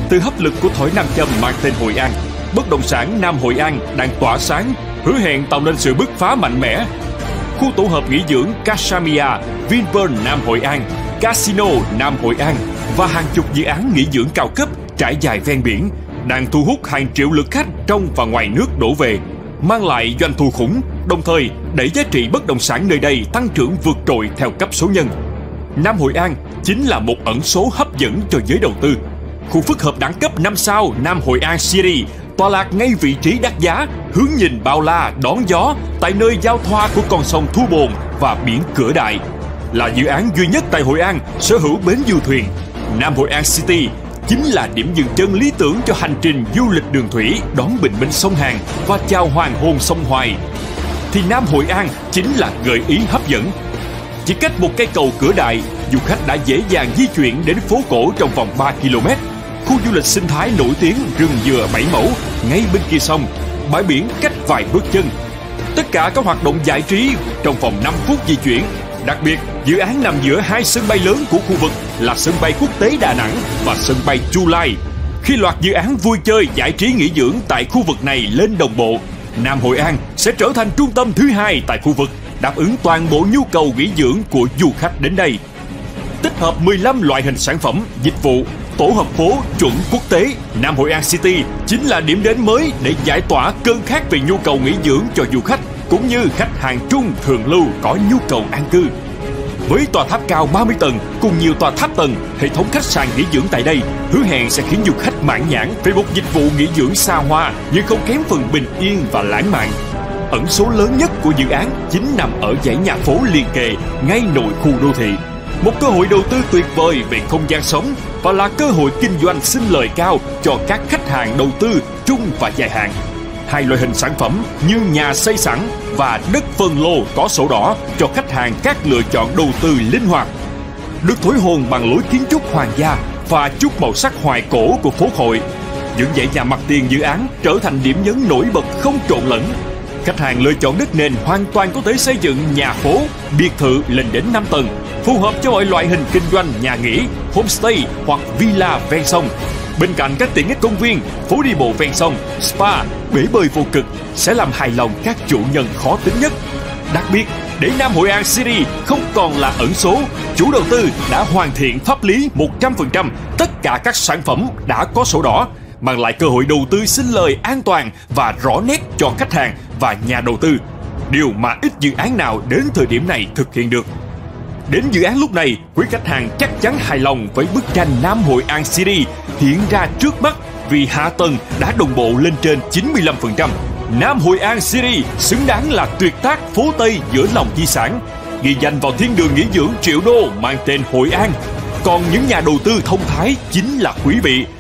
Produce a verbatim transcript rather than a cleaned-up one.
Từ hấp lực của thỏi nam châm mang tên Hội An, bất động sản Nam Hội An đang tỏa sáng, hứa hẹn tạo nên sự bứt phá mạnh mẽ. Khu tổ hợp nghỉ dưỡng Casamia, Vinpearl Nam Hội An, Casino Nam Hội An và hàng chục dự án nghỉ dưỡng cao cấp trải dài ven biển đang thu hút hàng triệu lượt khách trong và ngoài nước đổ về, mang lại doanh thu khủng, đồng thời đẩy giá trị bất động sản nơi đây tăng trưởng vượt trội theo cấp số nhân. Nam Hội An chính là một ẩn số hấp dẫn cho giới đầu tư. Khu phức hợp đẳng cấp năm sao Nam Hội An City tọa lạc ngay vị trí đắt giá, hướng nhìn bao la đón gió tại nơi giao thoa của con sông Thu Bồn và biển Cửa Đại. Là dự án duy nhất tại Hội An sở hữu bến du thuyền. Nam Hội An City chính là điểm dừng chân lý tưởng cho hành trình du lịch đường thủy đón bình minh sông Hàn và chào hoàng hôn sông Hoài. Thì Nam Hội An chính là gợi ý hấp dẫn. Chỉ cách một cây cầu Cửa Đại, du khách đã dễ dàng di chuyển đến phố cổ trong vòng ba ki lô mét. Khu du lịch sinh thái nổi tiếng rừng dừa bảy mẫu ngay bên kia sông, bãi biển cách vài bước chân. Tất cả các hoạt động giải trí trong vòng năm phút di chuyển. Đặc biệt, dự án nằm giữa hai sân bay lớn của khu vực là sân bay quốc tế Đà Nẵng và sân bay Chu Lai. Khi loạt dự án vui chơi, giải trí nghỉ dưỡng tại khu vực này lên đồng bộ, Nam Hội An sẽ trở thành trung tâm thứ hai tại khu vực, đáp ứng toàn bộ nhu cầu nghỉ dưỡng của du khách đến đây. Tích hợp mười lăm loại hình sản phẩm, dịch vụ, tổ hợp phố chuẩn quốc tế, Nam Hội An City chính là điểm đến mới để giải tỏa cơn khát về nhu cầu nghỉ dưỡng cho du khách, cũng như khách hàng trung thường lưu có nhu cầu an cư. Với tòa tháp cao ba mươi tầng cùng nhiều tòa tháp tầng, hệ thống khách sạn nghỉ dưỡng tại đây hứa hẹn sẽ khiến du khách mãn nhãn về một dịch vụ nghỉ dưỡng xa hoa nhưng không kém phần bình yên và lãng mạn. Ẩn số lớn nhất của dự án chính nằm ở dãy nhà phố liền kề ngay nội khu đô thị. Một cơ hội đầu tư tuyệt vời về không gian sống và là cơ hội kinh doanh sinh lời cao cho các khách hàng đầu tư trung và dài hạn. Hai loại hình sản phẩm như nhà xây sẵn và đất phân lô có sổ đỏ cho khách hàng các lựa chọn đầu tư linh hoạt. Được thổi hồn bằng lối kiến trúc hoàng gia và chút màu sắc hoài cổ của phố Hội, những dãy nhà mặt tiền dự án trở thành điểm nhấn nổi bật không trộn lẫn. Khách hàng lựa chọn đất nền hoàn toàn có thể xây dựng nhà phố, biệt thự lên đến năm tầng, phù hợp cho mọi loại hình kinh doanh nhà nghỉ, homestay hoặc villa ven sông. Bên cạnh các tiện ích công viên, phố đi bộ ven sông, spa, bể bơi vô cực sẽ làm hài lòng các chủ nhân khó tính nhất. Đặc biệt, để Nam Hội An City không còn là ẩn số, chủ đầu tư đã hoàn thiện pháp lý một trăm phần trăm tất cả các sản phẩm đã có sổ đỏ, mang lại cơ hội đầu tư sinh lời an toàn và rõ nét cho khách hàng và nhà đầu tư. Điều mà ít dự án nào đến thời điểm này thực hiện được. Đến dự án lúc này, quý khách hàng chắc chắn hài lòng với bức tranh Nam Hội An City hiện ra trước mắt vì hạ tầng đã đồng bộ lên trên chín mươi lăm phần trăm. Nam Hội An City xứng đáng là tuyệt tác phố Tây giữa lòng di sản, ghi danh vào thiên đường nghỉ dưỡng triệu đô mang tên Hội An. Còn những nhà đầu tư thông thái chính là quý vị